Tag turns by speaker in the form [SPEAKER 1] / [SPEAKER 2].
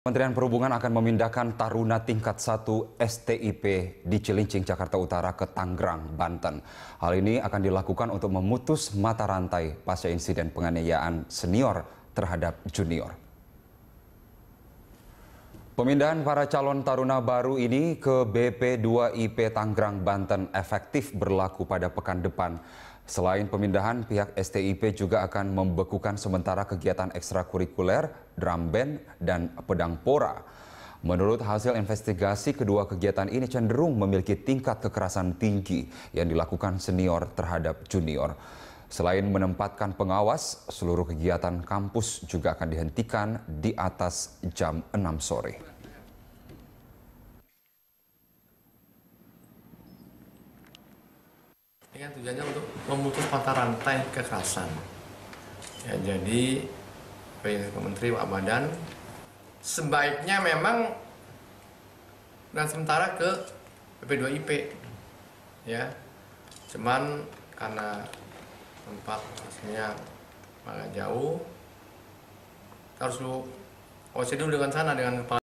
[SPEAKER 1] Kementerian Perhubungan akan memindahkan taruna tingkat 1 STIP di Cilincing, Jakarta Utara ke Tangerang, Banten. Hal ini akan dilakukan untuk memutus mata rantai pasca insiden penganiayaan senior terhadap junior. Pemindahan para calon taruna baru ini ke BP2IP Tangerang, Banten efektif berlaku pada pekan depan. Selain pemindahan, pihak STIP juga akan membekukan sementara kegiatan ekstrakurikuler, drum band, dan pedang pora. Menurut hasil investigasi, kedua kegiatan ini cenderung memiliki tingkat kekerasan tinggi yang dilakukan senior terhadap junior. Selain menempatkan pengawas, seluruh kegiatan kampus juga akan dihentikan di atas jam 6 sore.
[SPEAKER 2] Ini kan tujuannya untuk memutus mata rantai kekerasan. Ya, jadi Pak Menteri, Pak Badan, sebaiknya memang dan sementara ke BP2IP, ya. Cuman karena tempat aslinya agak jauh, kita harus koordinasi dulu dengan sana dengan kepala.